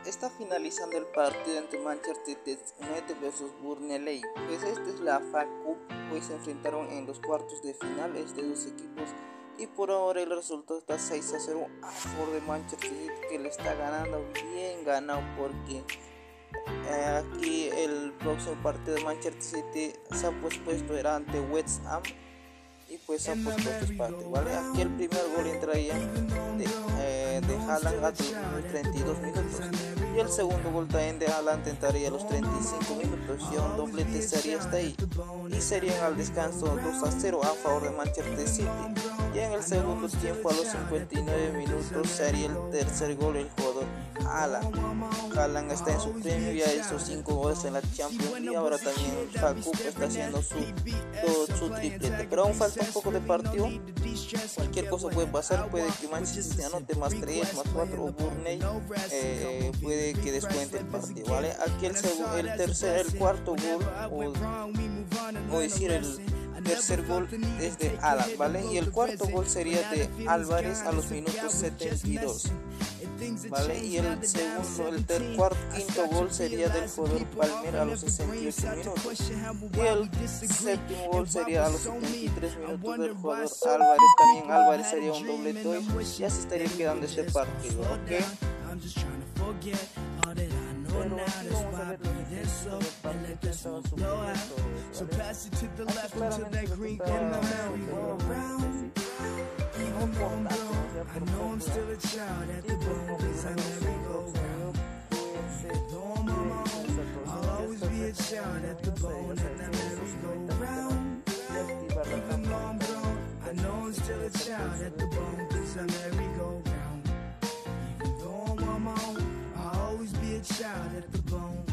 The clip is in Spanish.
está finalizando el partido entre Manchester United vs Burnley. Pues esta es la FA Cup, pues se enfrentaron en los cuartos de final estos dos equipos y por ahora el resultado está 6-0 a favor de Manchester City, que le está ganando bien ganado, porque aquí el próximo partido de Manchester City se ha puesto era ante West Ham y pues se ha puesto este partido, ¿vale? Aquí el primer gol entraría de Haaland a los 32 minutos y el segundo gol también de Haaland entraría a los 35 minutos y un doblete sería hasta ahí y serían al descanso 2-0 a favor de Manchester City. Y en el segundo tiempo a los 59 minutos sería el tercer gol el jugador Haaland está en su premio, ya hizo 5 goles en la Champions y ahora también el FA Cup está haciendo su triplete, pero aún falta un poco de partido. Cualquier cosa puede pasar, puede que Manchester City anote más 3, más 4 o Burnley puede que descuente el partido, ¿vale? Aquí el cuarto gol o decir el tercer gol es de Haaland, ¿vale? Y el cuarto gol sería de Álvarez a los minutos 72, ¿vale? Y el segundo, quinto gol sería del jugador Palmer a los 68 minutos y el séptimo gol sería a los 73 minutos del jugador Álvarez. También Álvarez sería un doblete y así estaría quedando este partido, ¿ok? Pero aquí vamos a ver los partidos que estaban sucediendo, Shot at the bone.